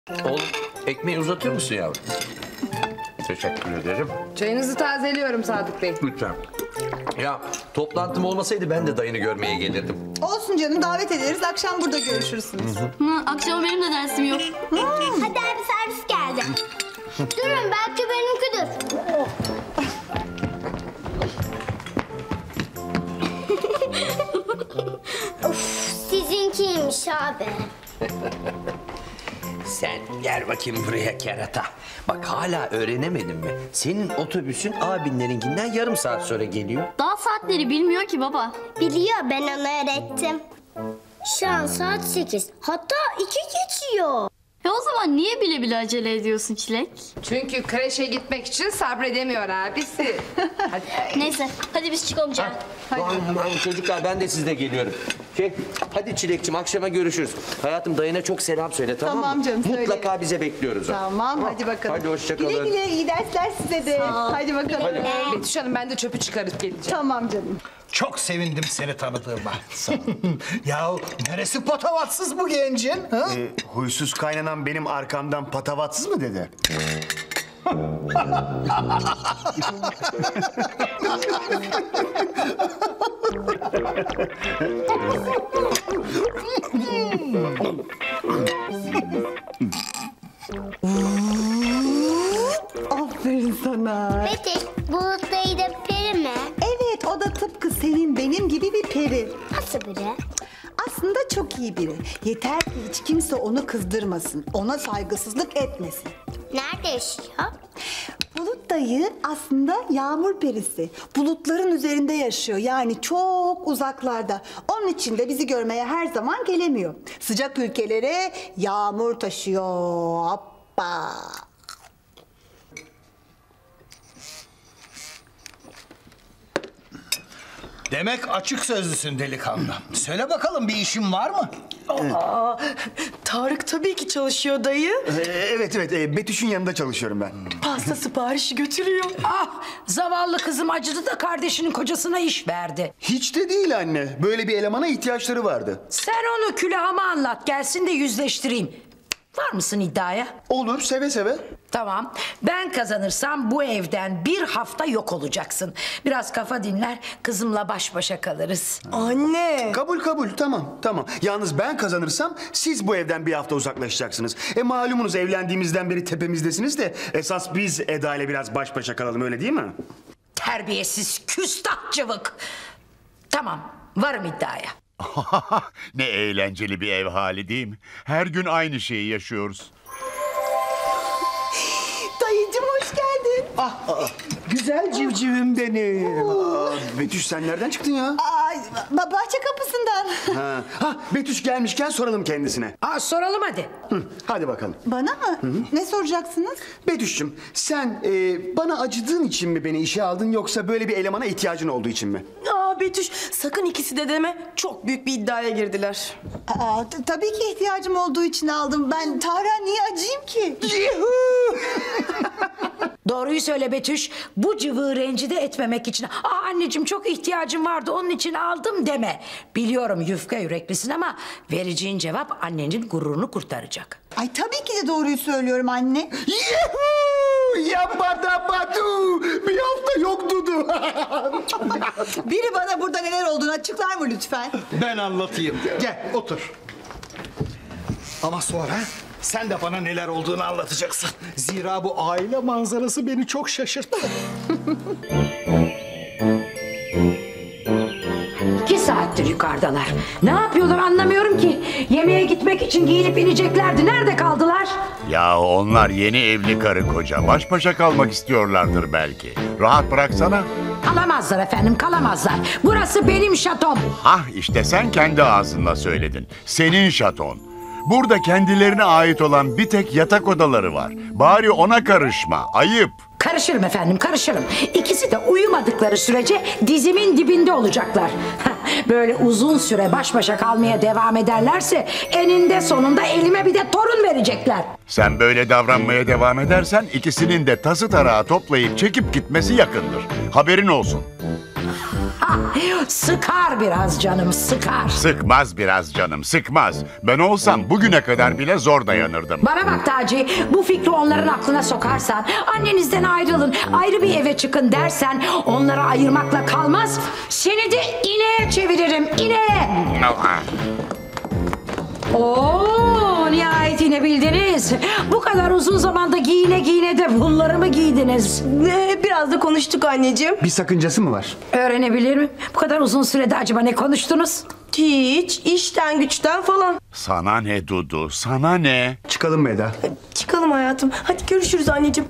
Oğlum ekmeği uzatır mısın yavrum? Teşekkür ederim. Çayınızı tazeliyorum Sadık Bey. Lütfen. Ya toplantım olmasaydı ben de dayını görmeye gelirdim. Olsun canım, davet ederiz. Akşam burada görüşürsünüz. Akşama benim de dersim yok. Hadi abi, servis geldi. Durun, belki benimkidir. Of, sizinkiymiş abi. Sen gel bakayım buraya kerata. Bak hala öğrenemedin mi? Senin otobüsün abinlerinkinden yarım saat sonra geliyor. Daha saatleri bilmiyor ki baba. Biliyor, ben onu öğrettim. Şu an saat 8. Hatta 2 geçiyor. O zaman niye bile bile acele ediyorsun Çilek? Çünkü kreşe gitmek için sabredemiyor abisi. Neyse hadi biz çıkalım canım. Aman çocuklar ben de sizle geliyorum. Hadi Çilekçim akşama görüşürüz. Hayatım dayına çok selam söyle tamam mı? Tamam canım, söylerim. Mutlaka bize bekliyoruz. Tamam, hadi bakalım. Hadi hoşça kalın. Güle güle, iyi dersler size de. Hadi bakalım. Betüş Hanım, ben de çöpü çıkarıp geleceğim. Tamam canım. Çok sevindim seni tanıdığıma. Ya neresi patavatsız bu gencin? Ha? Huysuz kaynanan benim arkamdan patavatsız mı dedi? Aferin sana. Betüş, Bulut dayı da peri mi? Evet, o da tıpkı senin benim gibi bir peri. Nasıl biri? Aslında çok iyi biri. Yeter ki hiç kimse onu kızdırmasın. Ona saygısızlık etmesin. Nerede yaşıyor? Bulut dayı aslında yağmur perisi. Bulutların üzerinde yaşıyor. Yani çok uzaklarda. Onun için de bizi görmeye her zaman gelemiyor. Sıcak ülkelere yağmur taşıyor. Hoppa. Demek açık sözlüsün delikanlı. Söyle bakalım bir işin var mı? Tarık tabii ki çalışıyor dayı. Evet Betüş'ün yanında çalışıyorum ben. Pasta siparişi götürüyor. Ah, zavallı kızım acıdı da kardeşinin kocasına iş verdi. Hiç de değil anne. Böyle bir elemana ihtiyaçları vardı. Sen onu külahıma anlat, gelsin de yüzleştireyim. Var mısın iddiaya? Olur, seve seve. Tamam. Ben kazanırsam bu evden bir hafta yok olacaksın. Biraz kafa dinler, kızımla baş başa kalırız. Anne. Kabul, tamam. Yalnız ben kazanırsam siz bu evden bir hafta uzaklaşacaksınız. Malumunuz evlendiğimizden beri tepemizdesiniz de esas biz Eda ile biraz baş başa kalalım, öyle değil mi? Terbiyesiz, küstah cıvık. Tamam, varım iddiaya. Ne eğlenceli bir ev hali değil mi? Her gün aynı şeyi yaşıyoruz. Dayıcım hoş geldin. Güzel civcivim benim. Betüş sen nereden çıktın ya? Ay, bahçe kapısından. Betüş gelmişken soralım kendisine. Soralım hadi. Hadi bakalım. Bana mı? Ne soracaksınız? Betüş'cüm sen bana acıdığın için mi beni işe aldın yoksa böyle bir elemana ihtiyacın olduğu için mi? Betüş sakın ikisi de deme. Çok büyük bir iddiaya girdiler. Tabii ki ihtiyacım olduğu için aldım. Ben Tarık'a niye acıyım ki? Doğruyu söyle Betüş. Bu cıvığı rencide etmemek için. Anneciğim çok ihtiyacım vardı onun için aldım deme. Biliyorum yufka yüreklisin ama vereceğin cevap annenin gururunu kurtaracak. Ay tabii ki de doğruyu söylüyorum anne. Yabadabadu! Bir hafta yok Dudu. Biri bana burada neler olduğunu açıklar mı lütfen? Ben anlatayım. Gel otur. Ama sonra sen de bana neler olduğunu anlatacaksın. Zira bu aile manzarası beni çok şaşırttı. 2 saattir yukarıdalar. Ne yapıyorlar anlamıyorum ki. Yemeğe gitmek için giyinip ineceklerdi. Nerede kaldılar? Ya onlar yeni evli karı koca. Baş başa kalmak istiyorlardır belki. Rahat bıraksana. Kalamazlar efendim, kalamazlar. Burası benim şatom. İşte sen kendi ağzınla söyledin. Senin şaton. Burada kendilerine ait olan bir tek yatak odaları var. Bari ona karışma. Ayıp. Karışırım efendim, karışırım. İkisi de uyumadıkları sürece dizimin dibinde olacaklar. Böyle uzun süre baş başa kalmaya devam ederlerse eninde sonunda elime bir de torun verecekler. Sen böyle davranmaya devam edersen ikisinin de tası tarağı toplayıp çekip gitmesi yakındır. Haberin olsun. Sıkar biraz canım, sıkar. Sıkmaz biraz canım, sıkmaz. Ben olsam bugüne kadar bile zor dayanırdım. Bana bak Taci, bu fikri onların aklına sokarsan, annenizden ayrılın, ayrı bir eve çıkın dersen, onları ayırmakla kalmaz, seni de ineğe çeviririm, ineğe. Oo, nihayet inebildiniz. Bu kadar uzun zamanda giyine giyine de bunları mı giydiniz? Biraz da konuştuk anneciğim. Bir sakıncası mı var? Öğrenebilir miyim? Bu kadar uzun sürede acaba ne konuştunuz? Hiç, işten güçten falan. Sana ne Dudu, sana ne? Çıkalım mı Eda? Çıkalım hayatım. Hadi görüşürüz anneciğim.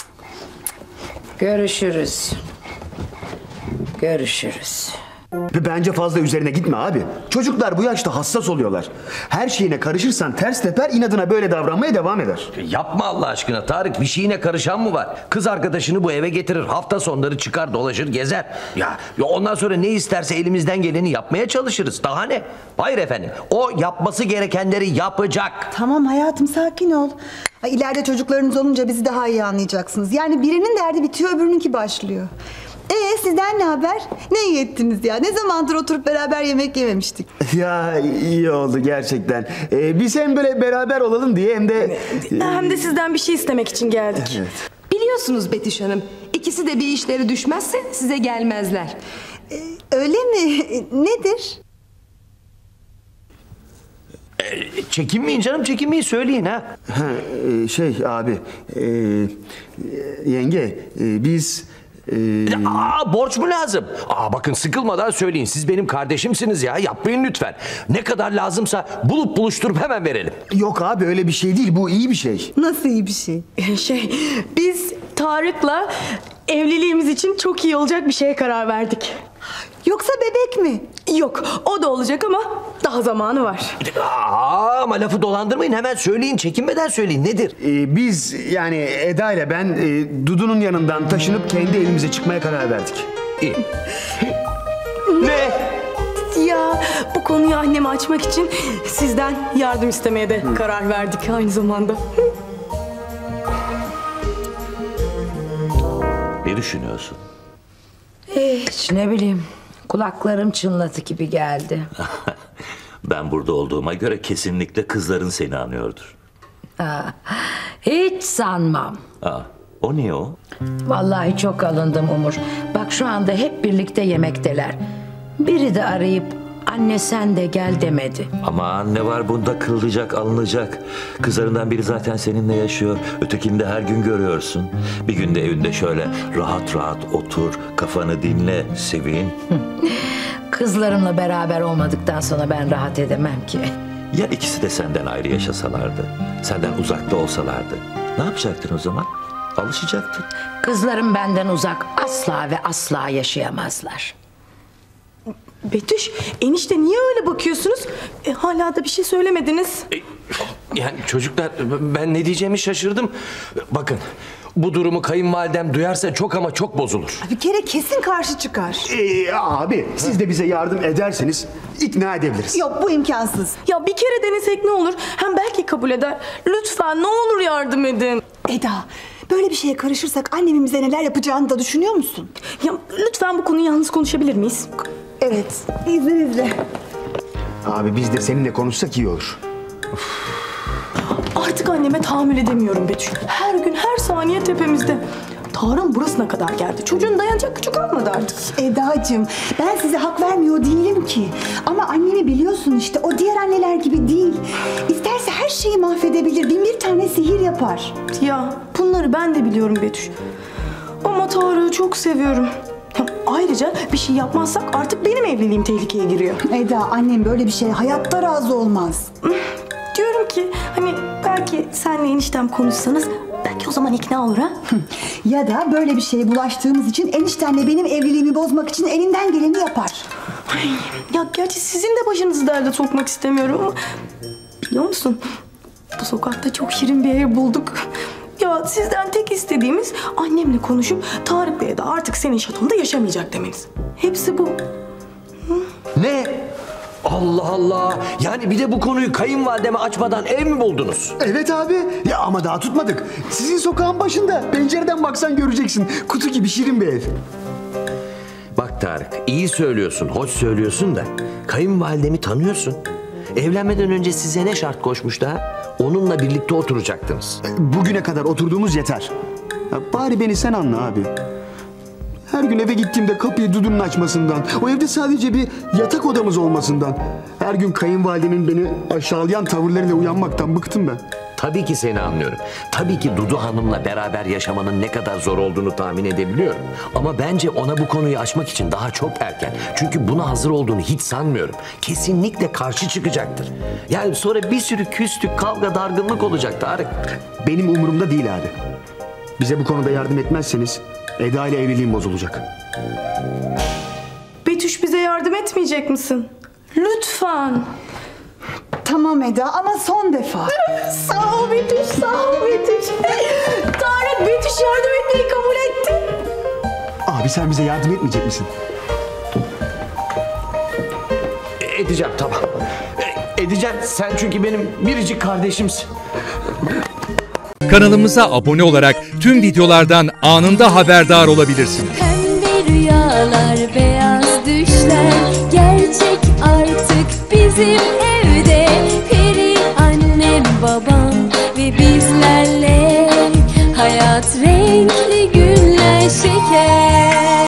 Görüşürüz. Görüşürüz. Ve bence fazla üzerine gitme abi. Çocuklar bu yaşta hassas oluyorlar. Her şeyine karışırsan ters teper, inadına böyle davranmaya devam eder. Yapma Allah aşkına Tarık, bir şeyine karışan mı var? Kız arkadaşını bu eve getirir, hafta sonları çıkar dolaşır gezer. Ya ondan sonra ne isterse elimizden geleni yapmaya çalışırız. Daha ne? Hayır efendim, o yapması gerekenleri yapacak. Tamam hayatım, sakin ol. İleride çocuklarınız olunca bizi daha iyi anlayacaksınız. Yani birinin derdi bitiyor, öbürününki başlıyor. Sizden ne haber? Ne iyi ettiniz ya? Ne zamandır oturup beraber yemek yememiştik. Ya iyi oldu gerçekten. Biz hem böyle beraber olalım diye hem de... Hem de sizden bir şey istemek için geldik. Evet. Biliyorsunuz Betüş Hanım, ikisi de bir işleri düşmezse size gelmezler. Öyle mi? Nedir? Çekinmeyin canım, çekinmeyin, söyleyin ha. Abi, yenge, biz... Borç mu lazım? Bakın sıkılmadan söyleyin. Siz benim kardeşimsiniz ya. Yapmayın lütfen. Ne kadar lazımsa bulup buluşturup hemen verelim. Yok abi, öyle bir şey değil. Bu iyi bir şey. Nasıl iyi bir şey? Biz Tarık'la evliliğimiz için çok iyi olacak bir şeye karar verdik. Yoksa bebek mi? Yok, o da olacak ama daha zamanı var. Ama lafı dolandırmayın. Hemen söyleyin. Çekinmeden söyleyin. Nedir? Biz yani Eda ile ben Dudu'nun yanından taşınıp kendi evimize çıkmaya karar verdik. İyi. Ne? Ya bu konuyu anneme açmak için sizden yardım istemeye de karar verdik aynı zamanda. Ne düşünüyorsun? Hiç ne bileyim, kulaklarım çınladı gibi geldi. Ben burada olduğuma göre kesinlikle kızların seni anıyordur. Hiç sanmam. O niye o? Vallahi çok alındım Umur. Bak şu anda hep birlikte yemekteler. Biri de arayıp anne sen de gel demedi. Aman ne var bunda kırılacak, alınacak. Kızlarından biri zaten seninle yaşıyor. Ötekini de her gün görüyorsun. Bir günde evinde şöyle rahat rahat otur, kafanı dinle, sevin. Kızlarımla beraber olmadıktan sonra ben rahat edemem ki. Ya ikisi de senden ayrı yaşasalardı? Senden uzakta olsalardı? Ne yapacaktın o zaman? Alışacaktın. Kızlarım benden uzak asla ve asla yaşayamazlar. Betüş, enişte niye öyle bakıyorsunuz? Hala da bir şey söylemediniz. Yani çocuklar, ben ne diyeceğimi şaşırdım. Bakın, bu durumu kayınvalidem duyarsa çok ama çok bozulur. Bir kere kesin karşı çıkar. Abi siz de bize yardım ederseniz ikna edebiliriz. Yok, bu imkansız. Ya bir kere denesek ne olur? Hem belki kabul eder. Lütfen ne olur yardım edin. Eda, böyle bir şeye karışırsak annemin bize neler yapacağını da düşünüyor musun? Ya lütfen bu konuyu yalnız konuşabilir miyiz? Evet, izninizle. Abi biz de seninle konuşsak iyi olur. Artık anneme tahammül edemiyorum Betüş. Her gün her saniye tepemizde. Tarık'ın burasına kadar geldi. Çocuğun dayanacak gücü kalmadı artık. Edacığım, ben size hak vermiyor değilim ki. Ama annemi biliyorsun işte, o diğer anneler gibi değil. İsterse her şeyi mahvedebilir, bin bir tane sihir yapar. Ya bunları ben de biliyorum Betüş. Ama Tarık'ı çok seviyorum. Ayrıca bir şey yapmazsak artık benim evliliğim tehlikeye giriyor. Eda, annem böyle bir şeye hayatta razı olmaz. Diyorum ki hani belki senle eniştem konuşsanız belki o zaman ikna olur ha? Ya da böyle bir şeye bulaştığımız için eniştenle benim evliliğimi bozmak için elinden geleni yapar. Ay, ya gerçi sizin de başınızı derde sokmak istemiyorum ama biliyor musun? Bu sokakta çok şirin bir ev bulduk. Ya sizden tek istediğimiz annemle konuşup Tarık Bey'e de artık senin şatonda yaşamayacak demeniz. Hepsi bu. Ne? Allah Allah! Yani bir de bu konuyu kayınvalideme açmadan ev mi buldunuz? Evet abi. Ya ama daha tutmadık. Sizin sokağın başında. Pencereden baksan göreceksin. Kutu gibi şirin bir ev. Bak Tarık, iyi söylüyorsun, hoş söylüyorsun da kayınvalidemi tanıyorsun. Evlenmeden önce size ne şart koşmuştu ha? Onunla birlikte oturacaktınız. Bugüne kadar oturduğumuz yeter. Ya bari beni sen anla abi. Her gün eve gittiğimde kapıyı Dudu'nun açmasından, o evde sadece bir yatak odamız olmasından, her gün kayınvalidemin beni aşağılayan tavırlarıyla uyanmaktan bıktım ben. Tabii ki seni anlıyorum. Tabii ki Dudu Hanım'la beraber yaşamanın ne kadar zor olduğunu tahmin edebiliyorum. Ama bence ona bu konuyu açmak için daha çok erken. Çünkü buna hazır olduğunu hiç sanmıyorum. Kesinlikle karşı çıkacaktır. Yani sonra bir sürü küslük, kavga, dargınlık olacak Tarık. Benim umurumda değil abi. Bize bu konuda yardım etmezseniz Eda ile evliliğim bozulacak. Betüş, bize yardım etmeyecek misin? Lütfen. Tamam Eda ama son defa. Sağ ol Betüş, sağ ol Betüş. Tarık, Betüş yardım etmeyi kabul etti. Abi sen bize yardım etmeyecek misin? Edeceğim, tamam. Edeceğim. Sen çünkü benim biricik kardeşimsin. Kanalımıza abone olarak tüm videolardan anında haberdar olabilirsiniz. Pembe rüyalar, beyaz düşler gerçek artık bizim evde. Peri annem, babam ve bizlerle hayat renkli.